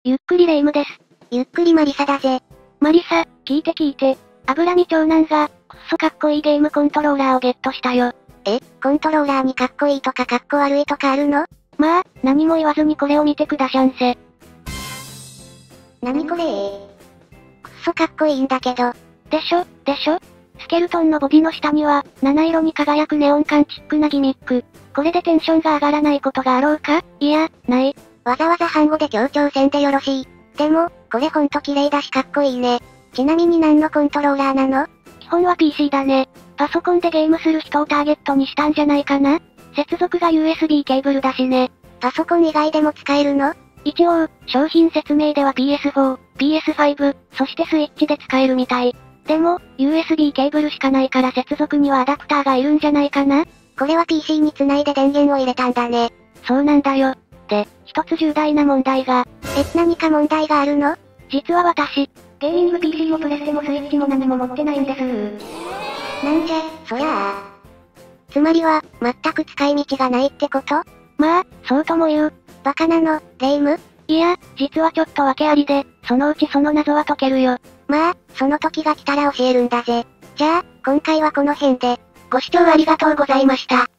ゆっくりレ夢ムです。 ゆっくりマリサだぜ。 マリサ、聞いて。脂身長男が、くっそかっこいいゲームコントローラーをゲットしたよ。 コントローラーにかっこいいとかかっこ悪いとかあるの？ まあ、何も言わずにこれを見てくだしゃんせ。 なにこれくっそかっこいいんだけど。 でしょスケルトンのボディの下には、七色に輝くネオン管チックなギミック。これでテンションが上がらないことがあろうか？いや、ない。 わざわざ半語で強調せんでよろしい。でも、これほんと綺麗だしかっこいいね。ちなみに何のコントローラーなの？ 基本は PC だね。パソコンでゲームする人をターゲットにしたんじゃないかな？接続が USB ケーブルだしね。 パソコン以外でも使えるの？ 一応、商品説明では PS4、PS5、そしてスイッチで使えるみたい。でも、USB ケーブルしかないから接続にはアダプターがいるんじゃないかな？ これは PC につないで電源を入れたんだね。 そうなんだよ。で、一つ重大な問題が。 何か問題があるの？ 実は私、ゲーミング PC もプレステもスイッチも何も持ってないんですなんじゃ、そりゃあ。つまりは、全く使い道がないってこと？ まあ、そうとも言う。 バカなの、レ夢ム？ いや、実はちょっと訳ありで、そのうちその謎は解けるよ。 まあ、その時が来たら教えるんだぜ。じゃあ、今回はこの辺で。ご視聴ありがとうございました。